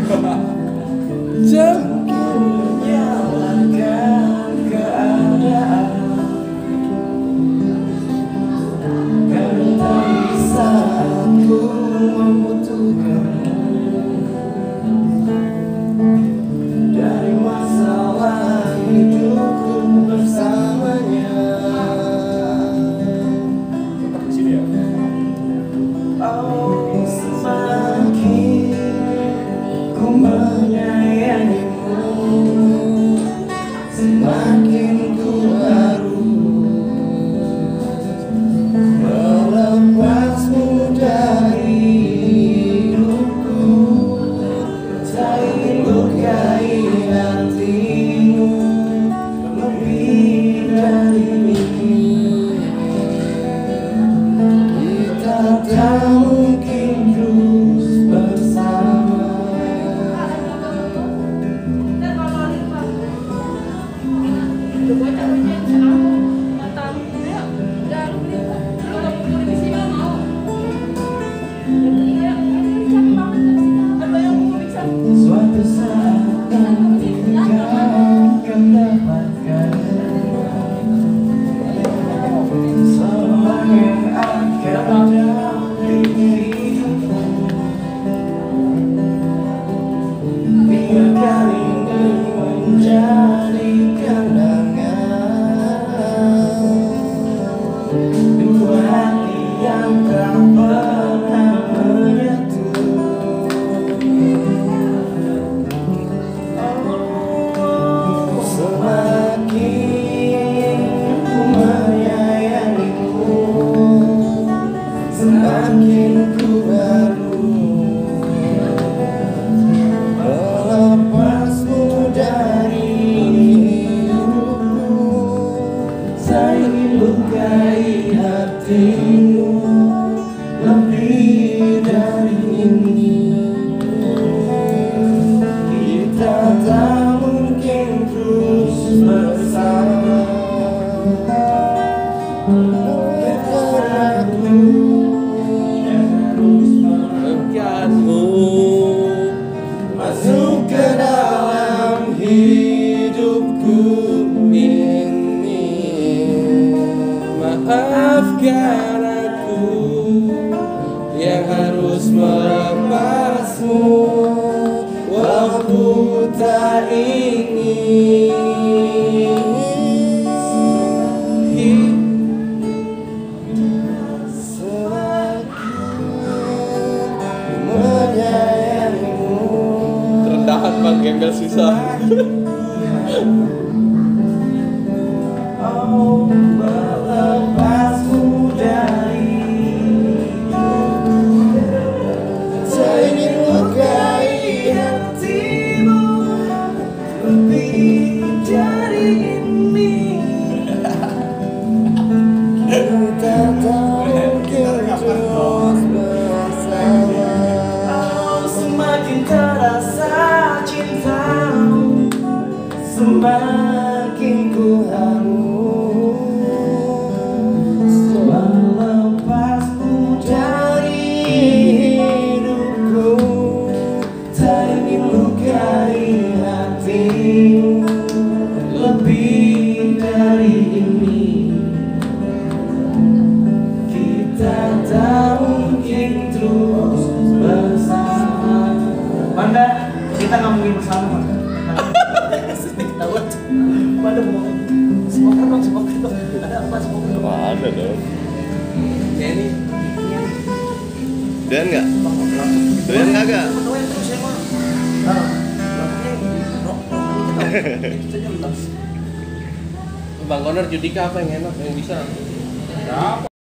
menyalahkan keadaan karena di saat ku membutuhkanmu dari masalah hidupku bersamanya. Oh, semakin ku menyayangimu, semakin ku harus melepasmu dari hidupku. Tak ingin lukai hatimu lebih dari ini. Kita tak mungkin terus bersama. Suatu saat nanti kau akan dapatkan semua yang akan dampingi hidupmu. Biarkan ini menjadi kenangan dua hati yang tak pernah menyatu. Semakin ku menyayangimu, semakin ku harus melepasmu dari hidupku. Saya ingin lukai hatimu lebih dari ini. Kita tak mungkin terus bersama. Karena aku yang harus menekanmu masuk ke dalam hidupku ini. Maafkan aku yang harus melepasmu, walau tak ingin. Semakin menyayangimu, Kerendahan bang, gembel susah. oh, melepasmu dari hidupku. Saya ingin lukai hatimu lebih dari ini. Kita tak mungkin terus bersama. Oh, semakin terasa cintamu, semakin ku harus melepasmu dari hidupku. Tak ingin lukai hatimu lebih dari ini. Kita tak mungkin terus bersama. Manda, kita nggak mungkin bersama, Manda. Manda mau smoker dong. Ada apa smoker dong? Ada dong. Ya ini. Doyan nggak? Doyan nggak? Doyan terus ya mah. Bang Connor, Judika apa yang enak yang bisa?